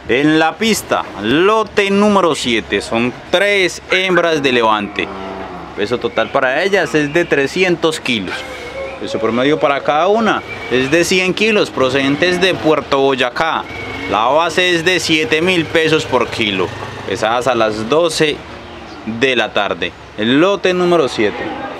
En la pista, lote número 7, son 3 hembras de levante. Peso total para ellas es de 300 kilos. Peso promedio para cada una es de 100 kilos, procedentes de Puerto Boyacá. La base es de 7.000 pesos por kilo, pesadas a las 12 de la tarde. El lote número 7.